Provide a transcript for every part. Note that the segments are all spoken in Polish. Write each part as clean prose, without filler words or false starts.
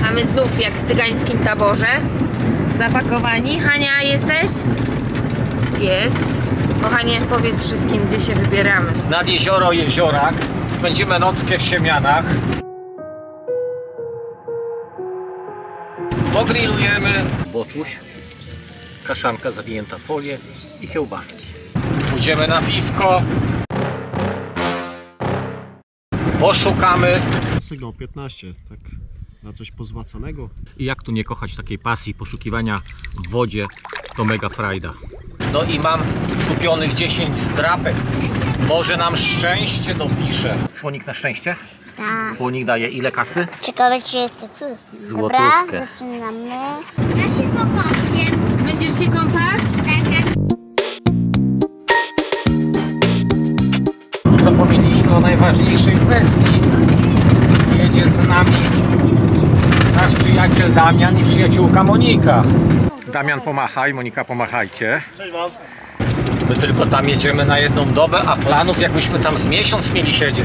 A my znów jak w cygańskim taborze. Zapakowani. Hania, jesteś? Jest. Kochanie, powiedz wszystkim, gdzie się wybieramy. Nad jezioro Jeziorak. Spędzimy nockę w Siemianach. Pogrillujemy boczuś, kaszanka zawinięta w folię i kiełbaski. Pójdziemy na piwko. Poszukamy. Sygnał 15, tak na coś pozłacanego. I jak tu nie kochać takiej pasji poszukiwania w wodzie, to mega frajda. No i mam kupionych 10 zdrapek. Może nam szczęście dopisze. Słonik na szczęście? Tak. Słonik daje ile kasy? Ciekawe, czy jest to cóż. Złotówkę. Dobra, zaczynamy. Ja się pokąpię. Będziesz się kąpać? Tak. Zapomnieliśmy o najważniejszej kwestii. Jedzie z nami nasz przyjaciel Damian i przyjaciółka Monika. Damian, pomachaj, Monika, pomachajcie. Cześć wam. My tylko tam jedziemy na jedną dobę, a planów jakbyśmy tam z miesiąc mieli siedzieć.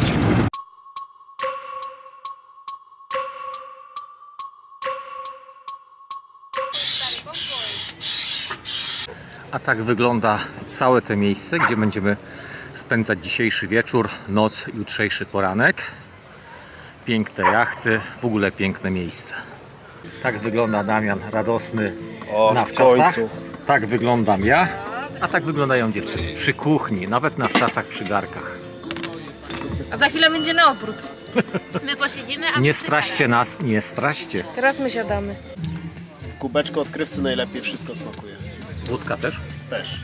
A tak wygląda całe to miejsce, gdzie będziemy spędzać dzisiejszy wieczór, noc, jutrzejszy poranek. Piękne jachty, w ogóle piękne miejsce. Tak wygląda Damian, radosny na wczasach. Tak wyglądam ja, a tak wyglądają dziewczyny. Przy kuchni, nawet na wczasach, przy garkach. A za chwilę będzie na odwrót. My posiedzimy, a Nie straście nas, nie straście. Teraz my siadamy. W kubeczku odkrywcy najlepiej wszystko smakuje. Wódka też? Też.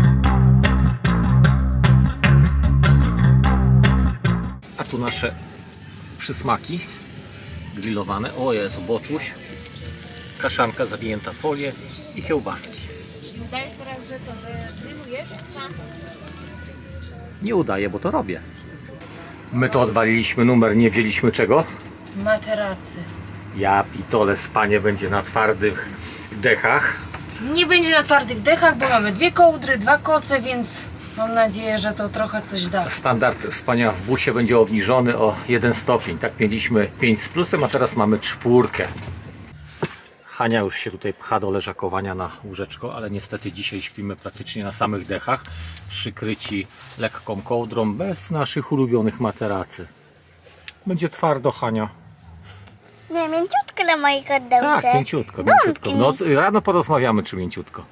A tu nasze przysmaki grillowane. O Jezu, boczuś, kaszanka zawinięta w folię i kiełbaski. Zdajesz teraz, że to, że grillujesz? Nie udaję, bo to robię. My to odwaliliśmy numer, nie wzięliśmy czego? Materacy. Ja pitole, spanie będzie na twardych dechach. Nie będzie na twardych dechach, bo mamy 2 kołdry, 2 koce, więc mam nadzieję, że to trochę coś da. Standard spania w busie będzie obniżony o 1 stopień. Tak mieliśmy 5 z plusem, a teraz mamy 4. Hania już się tutaj pcha do leżakowania na łóżeczko, ale niestety dzisiaj śpimy praktycznie na samych dechach, przykryci lekką kołdrą, bez naszych ulubionych materacy. Będzie twardo, Hania. Nie, mięciutko na mojej kordełce. Tak, mięciutko, mięciutko. W nocy, rano porozmawiamy, czy mięciutko.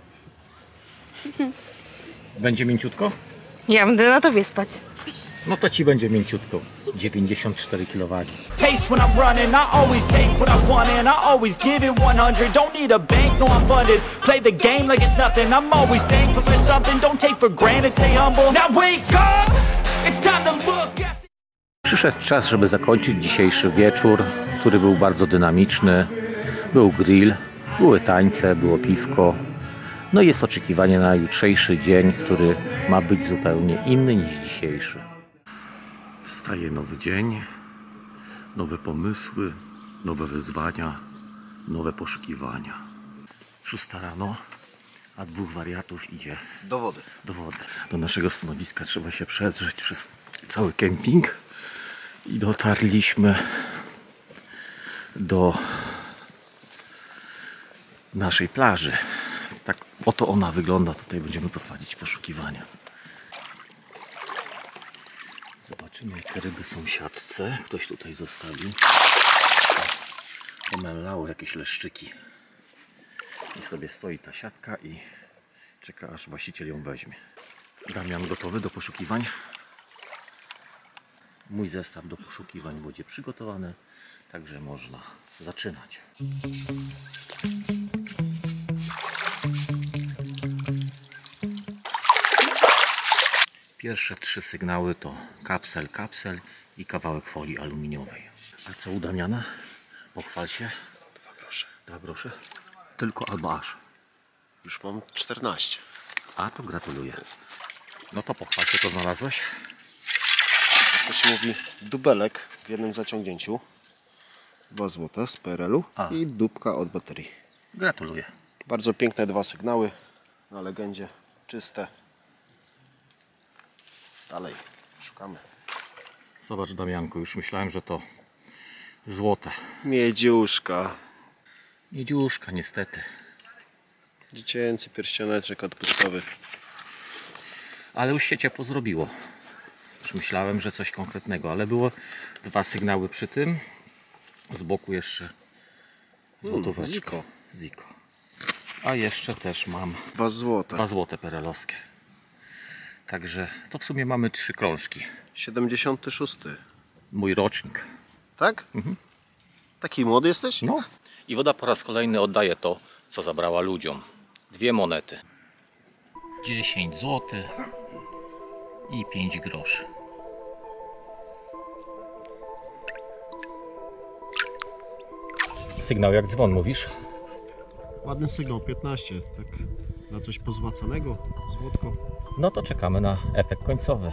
Będzie mięciutko? Ja będę na tobie spać. No to ci będzie mięciutko. 94 kg. Pace when I'm running, I always take what I want and I always give it 100. Don't need a bank, no I'm funded. Play the game like it's nothing. I'm always thankful for something. Don't take for granted, stay humble. Now wake up, it's time to look at. Przyszedł czas, żeby zakończyć dzisiejszy wieczór, który był bardzo dynamiczny. Był grill, były tańce, było piwko. No i jest oczekiwanie na jutrzejszy dzień, który ma być zupełnie inny niż dzisiejszy. Wstaje nowy dzień, nowe pomysły, nowe wyzwania, nowe poszukiwania. 6 rano, a 2 wariatów idzie Do wody. do wody. Do naszego stanowiska trzeba się przedrzeć przez cały kemping i dotarliśmy do naszej plaży. Tak oto ona wygląda. Tutaj będziemy prowadzić poszukiwania. Zobaczymy, jakie ryby są w siatce. Ktoś tutaj zostawił. Pomelało jakieś leszczyki. I sobie stoi ta siatka i czeka, aż właściciel ją weźmie. Damian gotowy do poszukiwań. Mój zestaw do poszukiwań w wodzie przygotowany, także można zaczynać. Pierwsze 3 sygnały to kapsel i kawałek folii aluminiowej. A co u Damiana? Pochwal się. 2 grosze. 2 grosze? Tylko albo aż. Już mam 14. A to gratuluję. No to pochwal się, co znalazłeś. To się mówi dubelek w jednym zaciągnięciu. 2 złote z PRL-u i dupka od baterii. Gratuluję. Bardzo piękne 2 sygnały na legendzie. Czyste. Dalej, szukamy. Zobacz, Damianku, już myślałem, że to złote. Miedziuszka. Miedziuszka niestety. Dziecięcy pierścioneczek odpustowy. Ale już się ciepło zrobiło. Już myślałem, że coś konkretnego, ale było 2 sygnały przy tym. Z boku jeszcze złotóweczka. Ziko. Ziko. A jeszcze też mam 2 złote. 2 złote perelowskie. Także to w sumie mamy 3 krążki. 76. Mój rocznik. Tak? Taki młody jesteś? No. I woda po raz kolejny oddaje to, co zabrała ludziom. 2 monety. 10 zł i 5 groszy. Sygnał jak dzwon, mówisz? Ładny sygnał, 15. Tak na coś pozłacanego, złotko. No to czekamy na efekt końcowy.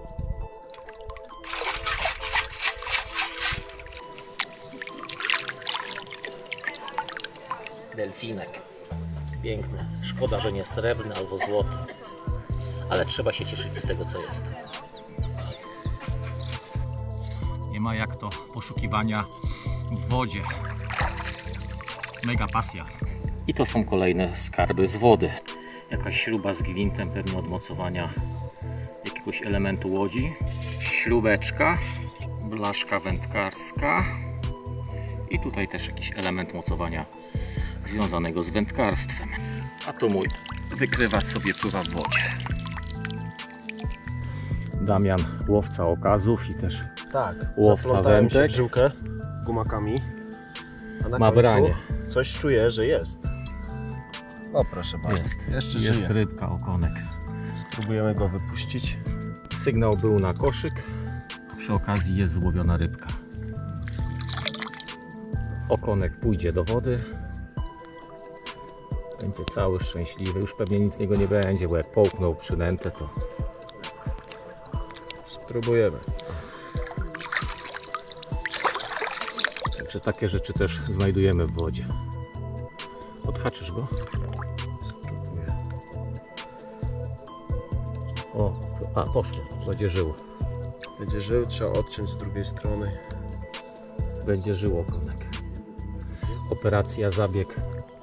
Delfinek. Piękny. Szkoda, że nie srebrny albo złoty. Ale trzeba się cieszyć z tego, co jest. Nie ma jak to poszukiwania w wodzie. Mega pasja. I to są kolejne skarby z wody. Jakaś śruba z gwintem, pewnie od mocowania jakiegoś elementu łodzi. Śrubeczka, blaszka wędkarska i tutaj też jakiś element mocowania związanego z wędkarstwem. A tu mój wykrywacz sobie pływa w wodzie. Damian, łowca okazów i też Tak, łowca wędek. żyłkę gumakami. A na Ma końcu branie. coś czuję, że jest. O proszę bardzo, jeszcze jest żyje. rybka, okonek. Spróbujemy go wypuścić. Sygnał był na koszyk. Przy okazji jest złowiona rybka. Okonek pójdzie do wody. Będzie cały szczęśliwy. Już pewnie nic z niego nie będzie, bo jak połknął przynętę, to Spróbujemy. Także takie rzeczy też znajdujemy w wodzie. Odhaczysz go? O, poszło. Będzie żyło. Będzie żył, trzeba odciąć z drugiej strony. Będzie żył okonek. Operacja, zabieg,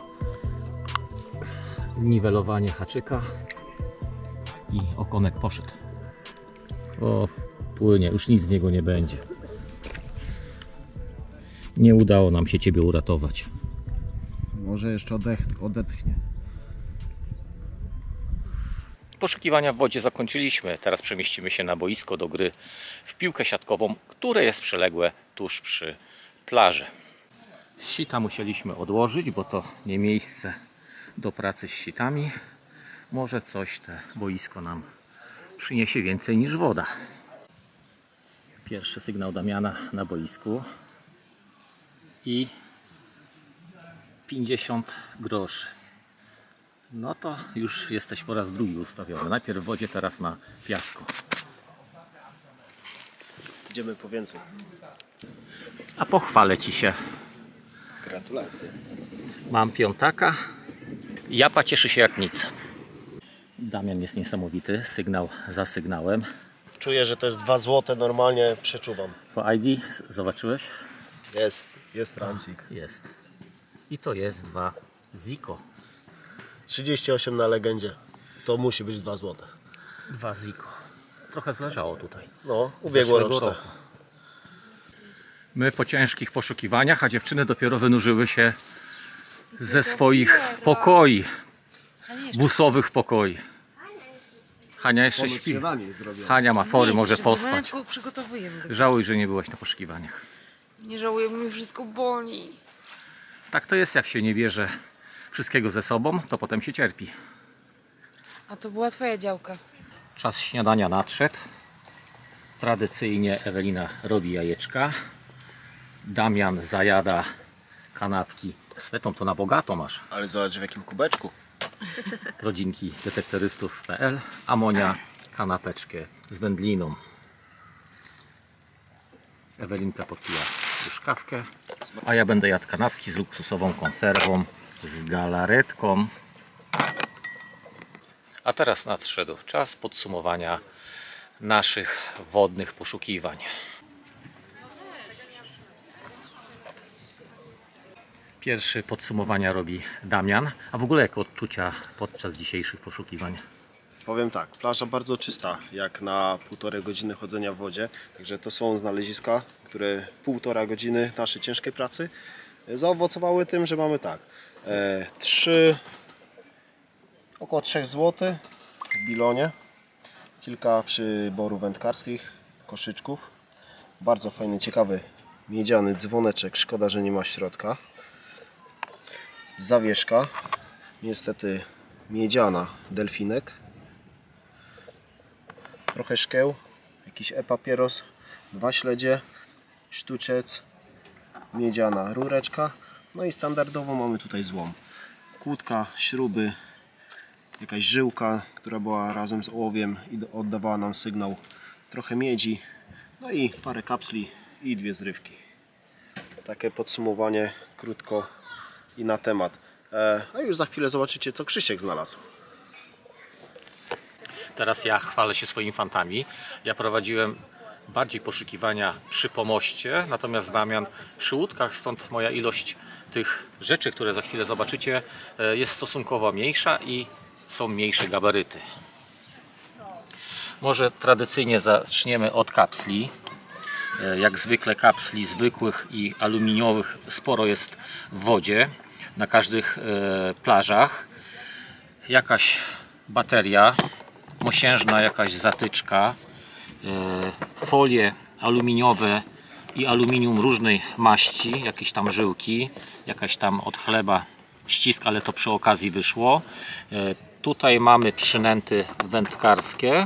niwelowanie haczyka i okonek poszedł. O, płynie, już nic z niego nie będzie. Nie udało nam się Ciebie uratować. Może jeszcze odetchnie. Poszukiwania w wodzie zakończyliśmy. Teraz przemieścimy się na boisko do gry w piłkę siatkową, które jest przyległe tuż przy plaży. Sita musieliśmy odłożyć, bo to nie miejsce do pracy z sitami. Może coś te boisko nam przyniesie więcej niż woda. Pierwszy sygnał Damiana na boisku i 50 groszy. No to już jesteś po raz drugi ustawiony. Najpierw w wodzie, teraz na piasku. Idziemy po więcej. A pochwalę Ci się. Gratulacje. Mam piątaka. Japa cieszy się jak nic. Damian jest niesamowity. Sygnał za sygnałem. Czuję, że to jest 2 złote, normalnie przeczuwam. Po ID zobaczyłeś? Jest ramcik. Jest. I to jest 2 Ziko. 38 na legendzie. To musi być 2 złote. 2 Ziko. Trochę zleżało tutaj. No, ubiegłoroczne. Zeszłego roku. My po ciężkich poszukiwaniach, a dziewczyny dopiero wynurzyły się ze swoich pokoi. Busowych pokoi. Hania jeszcze śpi. Hania ma fory, może pospać. Przygotowujemy. Żałuj, że nie byłaś na poszukiwaniach. Nie żałuję, bo mi wszystko boli. Tak to jest, jak się nie bierze wszystkiego ze sobą, to potem się cierpi. A to była twoja działka. Czas śniadania nadszedł. Tradycyjnie Ewelina robi jajeczka. Damian zajada kanapki z fetą, to na bogato masz. Ale zobacz w jakim kubeczku. Rodzinki detektorystów.pl, a Monia kanapeczkę z wędliną. Ewelinka podpija już kawkę, a ja będę jadł kanapki z luksusową konserwą, z galaretką. A teraz nadszedł czas podsumowania naszych wodnych poszukiwań. Pierwsze podsumowania robi Damian. A w ogóle jakie odczucia podczas dzisiejszych poszukiwań? Powiem tak, plaża bardzo czysta, jak na 1,5 godziny chodzenia w wodzie. Także to są znaleziska, które 1,5 godziny naszej ciężkiej pracy zaowocowały tym, że mamy tak, około 3 zł w bilonie, kilka przyborów wędkarskich, koszyczków, bardzo fajny, ciekawy miedziany dzwoneczek, szkoda, że nie ma środka, zawieszka, niestety miedziana, delfinek, trochę szkieł, jakiś e-papieros, 2 śledzie, sztuczec, miedziana rureczka, no i standardowo mamy tutaj złom, kłódka, śruby, jakaś żyłka, która była razem z ołowiem i oddawała nam sygnał, trochę miedzi, no i parę kapsli i 2 zrywki. Takie podsumowanie krótko i na temat. A już za chwilę zobaczycie, co Krzysiek znalazł. Teraz ja chwalę się swoimi fantami. Ja prowadziłem bardziej poszukiwania przy pomoście, natomiast Damian przy łódkach, stąd moja ilość tych rzeczy, które za chwilę zobaczycie, jest stosunkowo mniejsza i są mniejsze gabaryty. Może tradycyjnie zaczniemy od kapsli. Jak zwykle kapsli zwykłych i aluminiowych sporo jest w wodzie na każdych plażach. Jakaś bateria, mosiężna jakaś zatyczka, folie aluminiowe i aluminium różnej maści, jakieś tam żyłki, jakaś tam od chleba ścisk, ale to przy okazji wyszło. Tutaj mamy przynęty wędkarskie,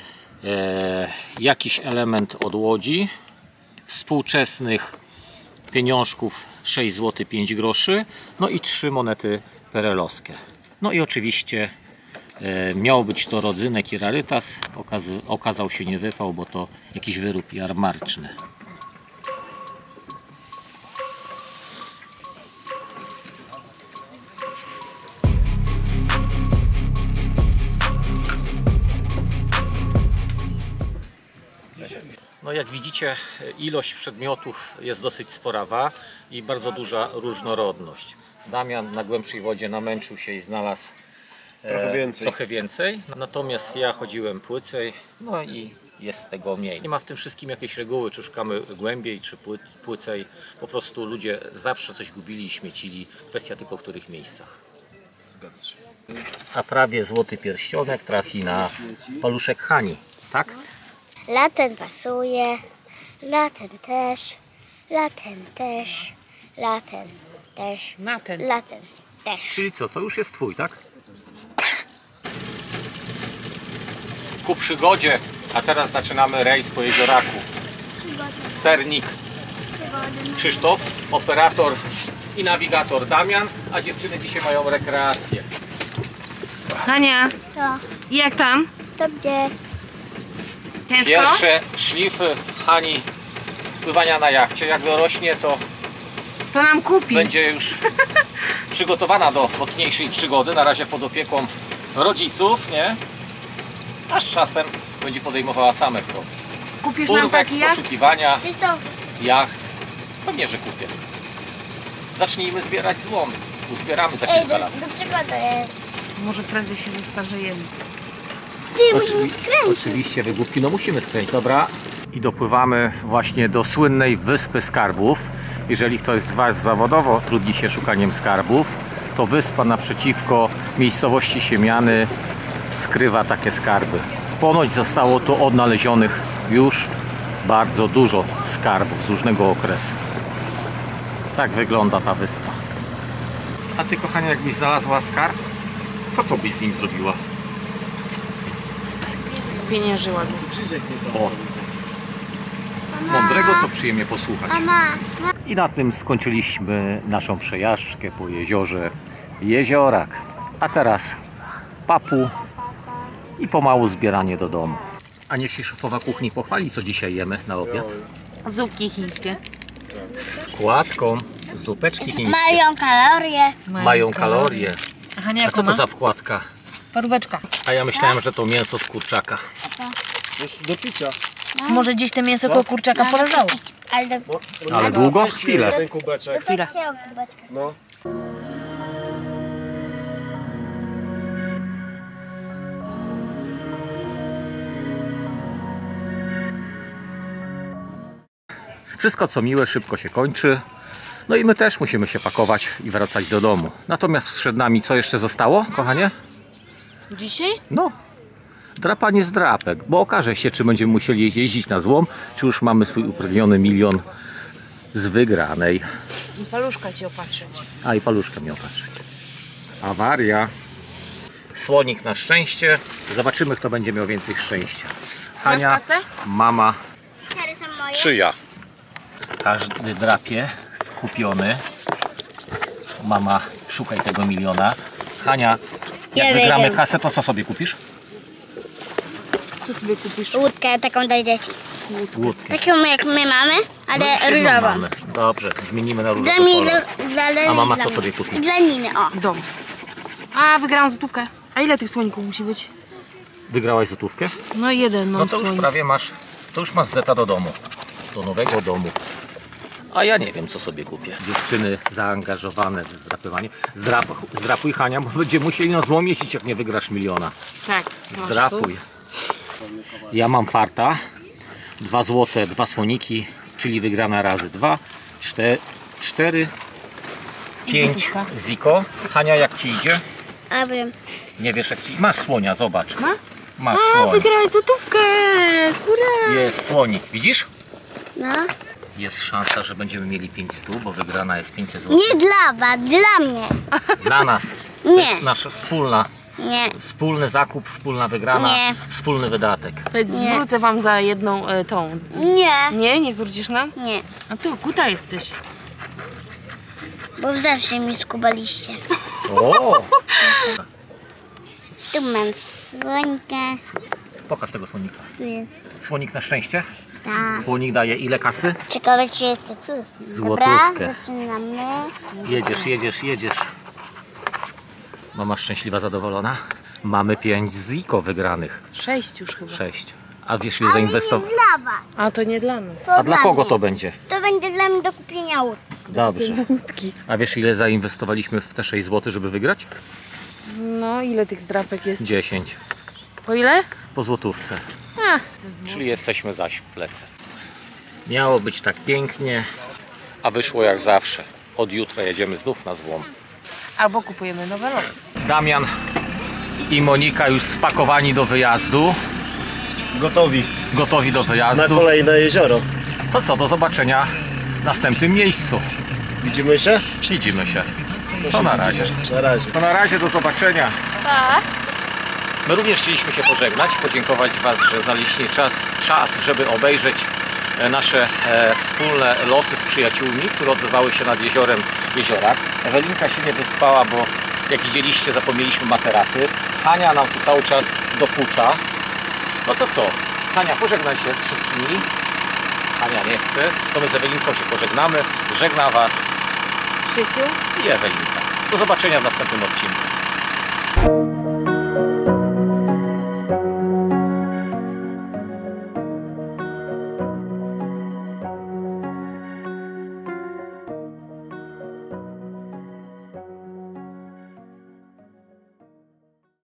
jakiś element od łodzi, współczesnych pieniążków 6 zł 5 groszy, no i 3 monety perelowskie. No i oczywiście miał być to rodzynek i rarytas, okazał się nie wypał, bo to jakiś wyrób jarmarczny. No jak widzicie, ilość przedmiotów jest dosyć sporawa i bardzo duża różnorodność. Damian na głębszej wodzie namęczył się i znalazł trochę więcej. Natomiast ja chodziłem płycej, no i jest tego mniej. Nie ma w tym wszystkim jakiejś reguły, czy szukamy głębiej, czy płycej. Po prostu ludzie zawsze coś gubili i śmiecili. Kwestia tylko w których miejscach. Zgadza się. A prawie złoty pierścionek trafi na paluszek Hani, tak? Latem pasuje, latem też, latem też, latem też, latem też. Czyli co, to już jest twój, tak? Ku przygodzie, a teraz zaczynamy rejs po jezioraku. Sternik Krzysztof, operator i nawigator Damian, a dziewczyny dzisiaj mają rekreację. Hania, To, jak tam? dobrze. Ciężko? Pierwsze szlify Hani pływania na jachcie. Jak dorośnie, to To nam kupi. będzie już przygotowana do mocniejszej przygody. Na razie pod opieką rodziców, nie? Aż czasem będzie podejmowała same kroki. Kupisz nam Urbex, taki jak? poszukiwania Czysto, jacht. Pewnie, że kupię. Zacznijmy zbierać złom. Uzbieramy za kilka lat. do czego to jest? Może prędzej się zestarzejemy. Ty musimy skręcić. Oczywiście, wygłupki, no musimy skręcić, dobra? I dopływamy właśnie do słynnej Wyspy Skarbów. Jeżeli ktoś z Was zawodowo trudni się szukaniem skarbów, to wyspa naprzeciwko miejscowości Siemiany skrywa takie skarby. Ponoć zostało tu odnalezionych już bardzo dużo skarbów z różnego okresu. Tak wygląda ta wyspa. A Ty, kochanie, jakbyś znalazła skarb, to co byś z nim zrobiła? Spieniężyła go. O, mądrego to przyjemnie posłuchać. Mama, I na tym skończyliśmy naszą przejażdżkę po jeziorze Jeziorak. A teraz papu i pomału zbieranie do domu. A niech się szefowa kuchni pochwali, co dzisiaj jemy na obiad. Zupki chińskie. Z wkładką zupeczki chińskie. mają kalorie. Mają kalorie. A Hania A jaką co to ma? za wkładka? Paróweczka. A ja myślałem, że to mięso z kurczaka. Jest do picia. Może gdzieś to mięso koło kurczaka poleżało. Ale długo? Chwilę. Ten kubeczek. Chwilę. No. Wszystko co miłe szybko się kończy. No i my też musimy się pakować i wracać do domu. Natomiast przed nami co jeszcze zostało, kochanie? Dzisiaj? No, drapanie z drapek, bo okaże się, czy będziemy musieli jeździć na złom, czy już mamy swój upragniony milion z wygranej. I paluszka ci opatrzyć. A i paluszkę mi opatrzyć. Awaria. Słonik na szczęście. Zobaczymy, kto będzie miał więcej szczęścia. Hania, Masz kasę? mama, 4 są moje. czy ja. Każdy drapie, skupiony. Mama, szukaj tego miliona. Hania, jak Ja wygramy wygram. kasę, to co sobie kupisz? Co sobie kupisz? Łódkę taką dla dzieci. Łódkę. Taką jak my mamy, ale No, świetną różową. mamy. Dobrze, zmienimy na Dla różowy mnie, kolor. dla Leny A mama i dla co mnie. sobie kupi? I dla Niny, o. Dom. A, wygrałam złotówkę. A ile tych słoników musi być? Wygrałaś złotówkę? No jeden mam No to już słonik. prawie masz, to już masz zeta do domu. Do nowego domu. A ja nie wiem, co sobie kupię. Dziewczyny zaangażowane w zdrapywanie. Zdrapuj, Hania, bo będziemy musieli na złom jeździć, jak nie wygrasz miliona. Tak. masz Zdrapuj. Ja mam farta. 2 złote, 2 słoniki, czyli wygrana razy 2, 4, 5 złotówka. ziko. Hania, jak ci idzie? A wiem. Nie wiesz, jak ci... Masz słonia, zobacz. Ma? Masz A, słoń. wygrałeś złotówkę! Hurra! Jest słonik, widzisz? No. Jest szansa, że będziemy mieli 500, bo wygrana jest 500 zł. Nie dla was, dla mnie. Dla nas. To Nie. jest nasza Nie. wspólny zakup, wspólna wygrana, Nie. wspólny wydatek. Zwrócę wam za jedną tą. Nie. Nie? Nie zwrócisz nam? Nie. A ty kuta jesteś. Bo zawsze mi skubaliście. O! Tu mam słońkę. Pokaż tego słonika. Tu jest. Słonik na szczęście. Tak. Słonik daje ile kasy? Ciekawe, czy jeszcze tu jest. Złotówkę. Dobra, zaczynamy. Jedziesz. Mama szczęśliwa, zadowolona. Mamy 5 ziko wygranych. 6 już chyba. 6. A wiesz ile zainwestował? Dla was. A to nie dla nas. To A dla kogo mnie. to będzie? To będzie dla mnie do kupienia łódki. Dobrze. Łódki. A wiesz ile zainwestowaliśmy w te 6 zł, żeby wygrać? No ile tych zdrapek jest? 10. Po ile? Po złotówce. A, Czyli jesteśmy zaś w plecy. Miało być tak pięknie, a wyszło jak zawsze. Od jutra jedziemy znów na złom. albo kupujemy nowe losy. Damian i Monika już spakowani do wyjazdu. Gotowi do Na wyjazdu. kolejne jezioro. To co, do zobaczenia w następnym miejscu. Widzimy się? Widzimy się. To na razie. Na razie. To na razie, do zobaczenia. My również chcieliśmy się pożegnać, podziękować Was, że znaleźliście czas, żeby obejrzeć nasze wspólne losy z przyjaciółmi, które odbywały się nad Jeziorak. Ewelinka się nie wyspała, bo jak widzieliście, zapomnieliśmy materacy. Hania nam tu cały czas dokucza. No to co? Hania, pożegnaj się z wszystkimi. Hania nie chce. To my z Ewelinką się pożegnamy. Żegna Was Krzysiu? i Ewelinka. Do zobaczenia w następnym odcinku.